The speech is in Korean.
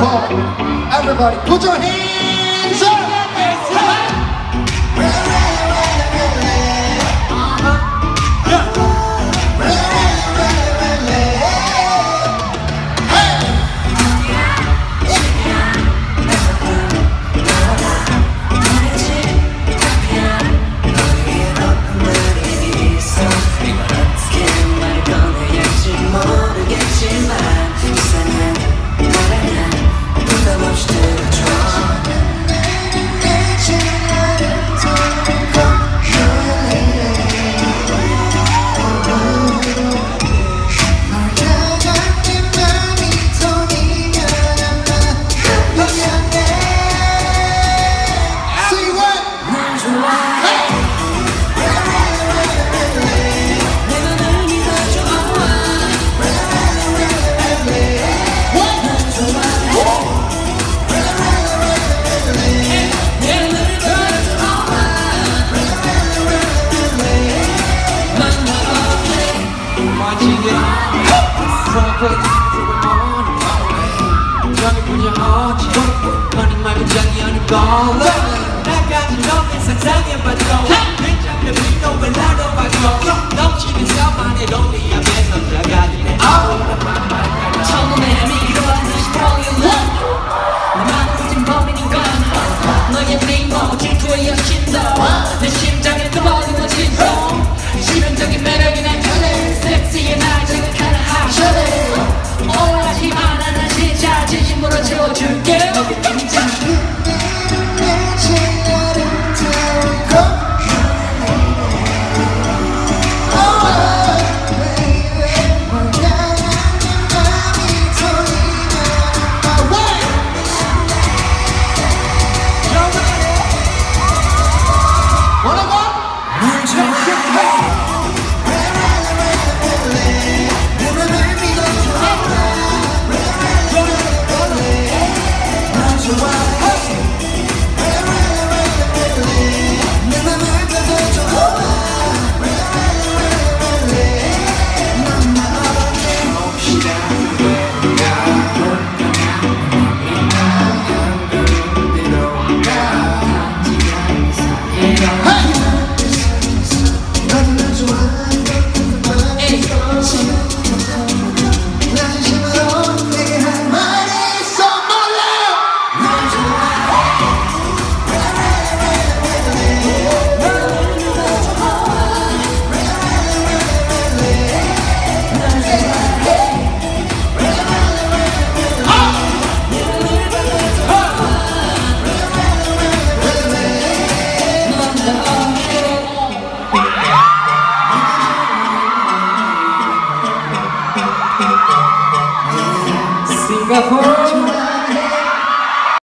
Singapore. Everybody, put your hands up. 나까지 너의 상상해봐도 괜찮은 비도 왜 나도 봐도 넘치는 샤만의 롱리 앞에서 들어가길래 처음에 미뤄하듯이 fall in love 나만 굳은 범인인 건 너의 미모 질투의 여신도 내 심장에 떠오르는 진동 치명적인 매력이 난 그래 섹시해 날 자극하는 하셔네 오해하지마 난 진짜 진심으로 채워줄게 긴장 Singapore.